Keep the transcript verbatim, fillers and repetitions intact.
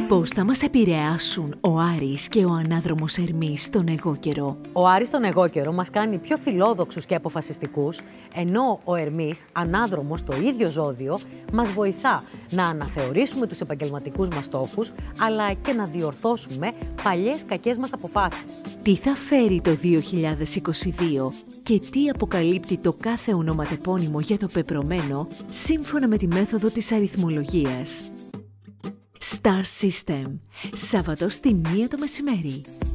Πώς θα μας επηρεάσουν ο Άρης και ο ανάδρομος Ερμής στον εγώ καιρό? Ο Άρης στον εγώ καιρό μας κάνει πιο φιλόδοξους και αποφασιστικούς, ενώ ο Ερμής, ανάδρομος το ίδιο ζώδιο, μας βοηθά να αναθεωρήσουμε τους επαγγελματικούς μας στόχους, αλλά και να διορθώσουμε παλιές κακές μας αποφάσεις. Τι θα φέρει το δύο χιλιάδες είκοσι δύο και τι αποκαλύπτει το κάθε ονοματεπώνυμο για το πεπρωμένο, σύμφωνα με τη μέθοδο της αριθμολογίας. Star System, Σάββατο στη μία το μεσημέρι.